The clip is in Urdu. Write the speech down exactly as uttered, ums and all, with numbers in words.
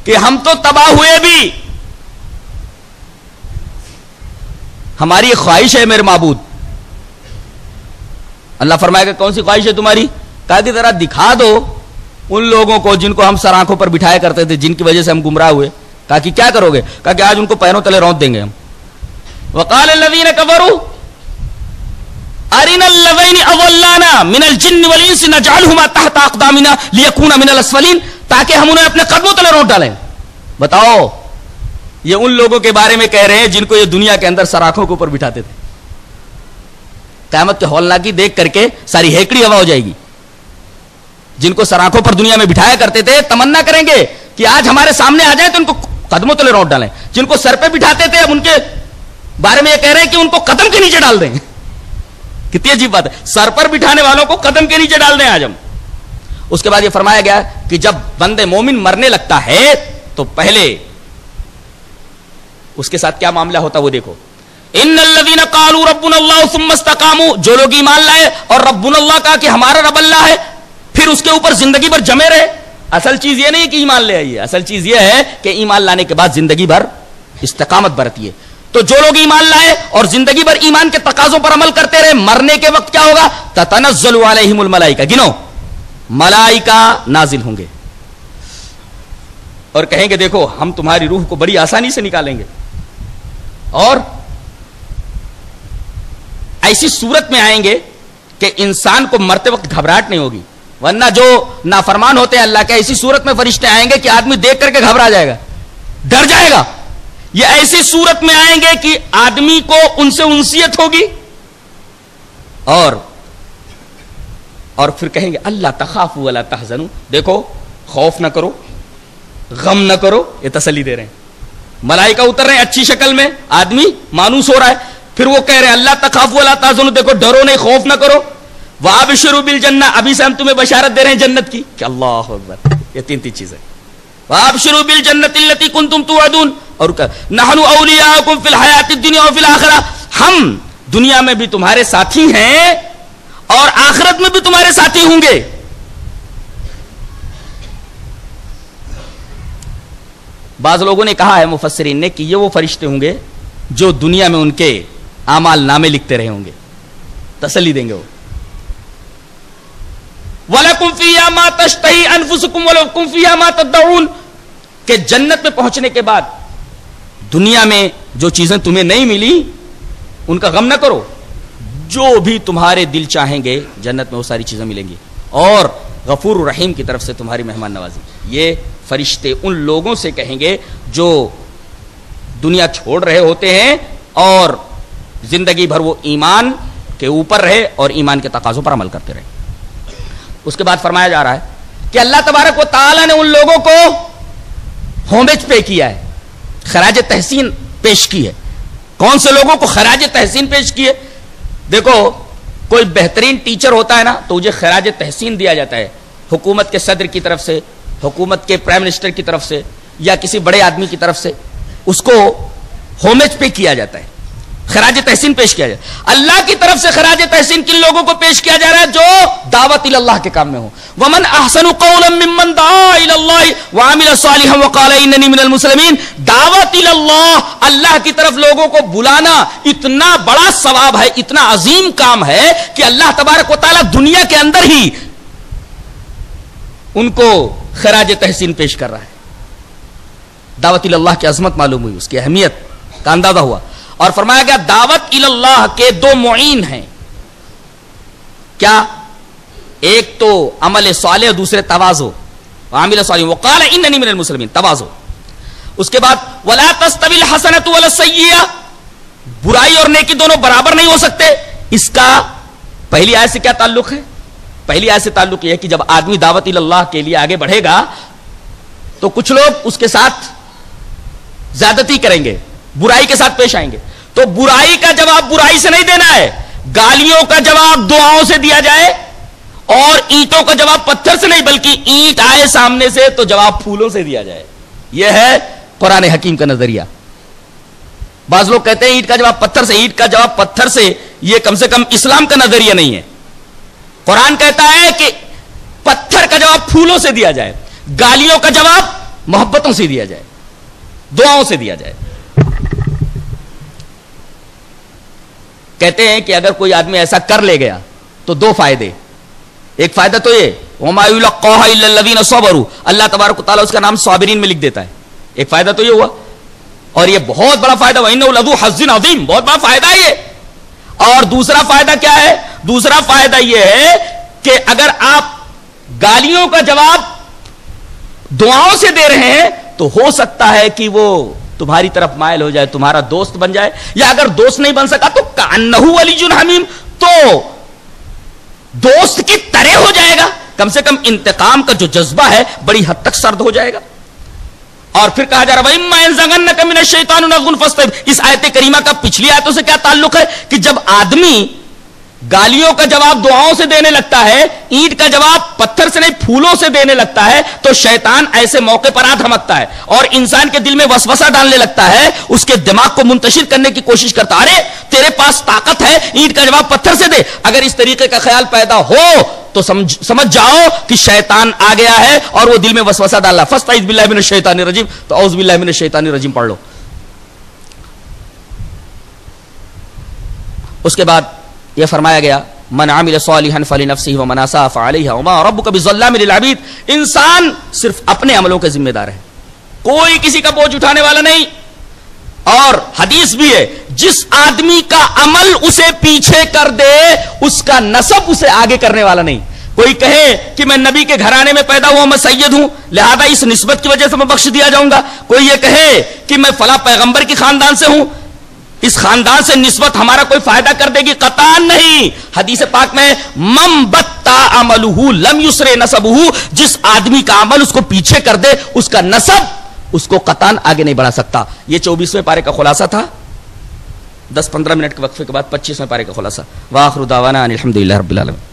کہ ہم تو تباہ ہوئے بھی، ہماری ایک خواہش ہے میرے معبود. اللہ فرمائے گا کون سی خواہش ہے تمہاری؟ کہا کہ ذرا دکھا دو ان لوگوں کو جن کو ہم سر آنکھوں پر بٹھایا کرتے تھے، جن کی وجہ سے ہم گمراہ ہوئے. کہا کہ کیا کرو گے؟ کہا کہ آج ان کو پیروں تلے رونت دیں گے ہم. وقال الذين كفروا ارنا الذين اضلانا من الجن والانس نجعلهما تحت اقدامنا ليكونا من الاسفلين، تاکہ ہم انہیں اپنے قدموں تلے رونت ڈالیں. بتاؤ، یہ ان لوگوں کے بارے میں کہہ رہے ہیں جن کو یہ دنیا کے اندر سر آنکھوں کے اوپر بٹھاتے تھے. قیامت کے ہولناکی دیکھ کر کے ساری ہیکڑی ہوا ہو جائے گی. جن کو سر آنکھوں پر دنیا میں بٹھایا کرتے تھے تمنا کریں گے کہ آج ہمارے سامنے آ جائیں تو ان کو قدموں تلے رونت ڈالیں. جن کو سر پہ بٹھاتے تھے اب ان کے بارے میں یہ کہہ رہے ہیں کہ ان کو قدم کے نیچے ڈال دیں. کتنی عجیب بات ہے، سر پر بٹھانے والوں کو قدم کے نیچے ڈال دیں آج ہم. اس کے بعد یہ فرمایا گیا کہ جب بندے مومن مرنے لگتا ہے تو پہلے اس کے ساتھ کیا معاملہ ہوتا وہ دیکھو. ان الذين قالوا ربنا الله ثم استقاموا، جو لوگ ایمان لائے اور ربنا اللہ کہا کہ ہمارا رب اللہ ہے، پھر اس کے اوپر زندگی بھر جمے رہے. اصل چیز یہ نہیں کہ ایمان لے آئیے، اصل چیز یہ ہے کہ ایمان لانے کے بعد زندگی بھر استقامت برتیے. تو جو لوگ ایمان لائے اور زندگی بھر ایمان کے تقاضوں پر عمل کرتے رہے، مرنے کے وقت کیا ہوگا؟ تتنزل علیہم الملائکہ، گنو ملائکہ نازل ہوں گے اور کہیں گے دیکھو ہم تمہاری روح کو بڑی آسانی سے نکالیں گے، اور ایسی صورت میں آئیں گے کہ انسان کو مرتے وقت گھبراہٹ نہیں ہوگی. ورنہ جو نافرمان ہوتے ہیں اللہ کے، ایسی صورت میں فرشتے آئیں گے کہ آدمی دیکھ کر کے گھبرا جائے گا، ڈر جائے گا. یہ ایسی صورت میں آئیں گے کہ آدمی کو ان سے انسیت ہوگی، اور اور پھر کہیں گے اللہ تخافوا ولا تحزنوا، دیکھو خوف نہ کرو، غم نہ کرو. یہ تسلی دے رہے ہیں. ملائکہ اتر رہے ہیں اچھی شکل میں، آدمی مانوس ہو رہا ہے. پھر وہ کہہ رہے ہیں اللہ تخافوا ولا تحزنوا، دیکھو ڈرو نہیں، خوف نہ کرو. وابشروا بالجنہ، ابھی سے ہم تمہیں بشارت دے رہے ہیں جنت کی. کہ اللہ اکبر، یہ تین تین چیزیں. وابشروا بالجنۃ التي كنتم توعدون، اور نحن اولیاؤکم فی الحیاۃ الدنیا وفی الآخرہ، ہم دنیا میں بھی تمہارے ساتھی ہیں اور آخرت میں بھی تمہارے ساتھی ہوں گے. بعض لوگوں نے کہا ہے مفسرین نے کہ یہ وہ فرشتے ہوں گے جو دنیا میں ان کے اعمال نامے لکھتے رہے ہوں گے، تسلی دیں گے وہ. وَلَكُمْ فِيهَا مَا تَشْتَهِي أَنفُسُكُمْ وَلَكُمْ فِيهَا مَا تَدَّعُونَ، کہ جنت میں پہنچنے کے بعد دنیا میں جو چیزیں تمہیں نہیں ملی ان کا غم نہ کرو، جو بھی تمہارے دل چاہیں گے جنت میں وہ ساری چیزیں ملیں گی، اور غفور الرحیم کی طرف سے تمہاری مہمان نوازی. یہ فرشتے ان لوگوں سے کہیں گے جو دنیا چھوڑ رہے ہوتے ہیں اور زندگی بھر وہ ایمان کے اوپر رہے اور ایمان کے تقاضوں پر عمل کرتے رہے. اس کے بعد فرمایا جا رہا ہے کہ اللہ تبارک و تعالی نے ان لوگوں کو ہومج پے کیا ہے، خراج تحسین پیش کی ہے. کون سے لوگوں کو خراج تحسین پیش کی ہے؟ دیکھو کوئی بہترین ٹیچر ہوتا ہے نا تو مجھے خراج تحسین دیا جاتا ہے حکومت کے صدر کی طرف سے، حکومت کے پرائم منسٹر کی طرف سے، یا کسی بڑے آدمی کی طرف سے، اس کو ہومج پے کیا جاتا ہے، خراج تحسین پیش کیا جائے. اللہ کی طرف سے خراج تحسین کن لوگوں کو پیش کیا جا رہا ہے؟ جو دعوت اللہ کے کام میں ہو. ومن احسن قولا ممن دعا الى اللہ وعمل صالحا وقال اننی من المسلمین. دعوت اللہ، اللہ کی طرف لوگوں کو بلانا اتنا بڑا ثواب ہے، اتنا عظیم کام ہے کہ اللہ تبارک و تعالی دنیا کے اندر ہی ان کو خراج تحسین پیش کر رہا ہے. دعوت اللہ کی عظمت معلوم ہوئی، اس کی اہمیت کا اندازہ ہوا. اور فرمایا گیا دعوت اللہ کے دو معین ہیں. کیا؟ ایک تو عمل صالح، دوسرے تواضع. عامل صالح وقال اننی من المسلمین، تواضع. اس کے بعد ولا تستوی الحسنۃ ولا السیئۃ، برائی اور نیکی دونوں برابر نہیں ہو سکتے. اس کا پہلی آیت سے کیا تعلق ہے؟ پہلی آیت سے تعلق یہ ہے کہ جب آدمی دعوت اللہ کے لیے آگے بڑھے گا تو کچھ لوگ اس کے ساتھ زیادتی کریں گے، برائی کے ساتھ پیش آئیں گے. تو برائی کا جواب برائی سے نہیں دینا ہے، گالیوں کا جواب دعاؤں سے دیا جائے، اور اینٹوں کا جواب پتھر سے نہیں بلکہ اینٹ آئے سامنے سے تو جواب پھولوں سے دیا جائے. یہ ہے قرآن حکیم کا نظریہ. بعض لوگ کہتے ہیں اینٹ کا جواب پتھر سے، اینٹ کا جواب پتھر سے، یہ کم سے کم اسلام کا نظریہ نہیں ہے. قرآن کہتا ہے کہ پتھر کا جواب پھولوں سے دیا جائے، گالیوں کا جواب محبتوں سے دیا جائے, دعاؤں سے دیا جائے. کہتے ہیں کہ اگر کوئی آدمی ایسا کر لے گیا تو دو فائدے. ایک فائدہ تو یہ وَمَا يُلَقَّاهَا إِلَّا الَّذِينَ صَبَرُوا, اللہ تبارک و تعالیٰ اس کا نام صابرین میں لکھ دیتا ہے. ایک فائدہ تو یہ ہوا, اور یہ بہت بڑا فائدہ وَإِنَّهُ لَذُو حَظٍّ عَظِيمٍ, بہت بڑا فائدہ ہے یہ. اور دوسرا فائدہ کیا ہے؟ دوسرا فائدہ یہ ہے کہ اگر آپ گالیوں کا جواب دعاؤں سے دے رہے ہیں تو ہو سکتا ہے کہ وہ تمہاری طرف مائل ہو جائے, تمہارا دوست بن جائے, یا اگر دوست نہیں بن سکا تو کأنہ ولی حمیم, تو دوست کی طرح ہو جائے گا. کم سے کم انتقام کا جو جذبہ ہے بڑی حد تک سرد ہو جائے گا. اور پھر کہا جا رہا ہے وَإِمَّا يَنزَغَنَّكَ مِنَ الشَّيْطَانِ نَزْغٌ فَاسْتَعِذْ. اس آیت کریمہ کا پچھلی آیتوں سے کیا تعلق ہے کہ جب آدمی گالیوں کا جواب دعاؤں سے دینے لگتا ہے, اینٹ کا جواب پتھر سے نہیں پھولوں سے دینے لگتا ہے, تو شیطان ایسے موقع پر آ دھمکتا ہے اور انسان کے دل میں وسوسہ ڈالنے لگتا ہے, اس کے دماغ کو منتشر کرنے کی کوشش کرتا ہے, ارے تیرے پاس طاقت ہے, اینٹ کا جواب پتھر سے دے. اگر اس طریقے کا خیال پیدا ہو تو سمجھ, سمجھ جاؤ کہ شیطان آ گیا ہے اور وہ دل میں وسوسہ ڈالا. فاستعذ باللہ من الشیطان الرجیم, تو اعوذ باللہ من الشیطان الرجیم پڑھ لو. اس کے بعد یہ فرمایا گیا من عمل صالحا فلنفسه ومن اساء فعليها وما ربك بظلام للعبید. انسان صرف اپنے عملوں کے ذمہ دار ہے, کوئی کسی کا بوجھ اٹھانے والا نہیں. اور حدیث بھی ہے جس آدمی کا عمل اسے پیچھے کر دے اس کا نسب اسے آگے کرنے والا نہیں. کوئی کہے کہ میں نبی کے گھرانے میں پیدا ہوا, میں سید ہوں, لہذا اس نسبت کی وجہ سے میں بخش دیا جاؤں گا. کوئی یہ کہے کہ میں فلاں پیغمبر کی خاندان سے ہوں, اس خاندان سے نسبت ہمارا کوئی فائدہ کر دے گی, قطعاً نہیں. حدیث پاک میں من بطا عملہ لم یسر نسبہ, جس آدمی کا عمل اس کو پیچھے کر دے اس کا نسب اس کو قطعاً آگے نہیں بڑھا سکتا. یہ چوبیسویں پارے کا خلاصہ تھا. دس پندرہ منٹ کے وقفے کے بعد پچیسویں پارے کا خلاصہ. وآخر دعوانا ان الحمدللہ رب العالمین.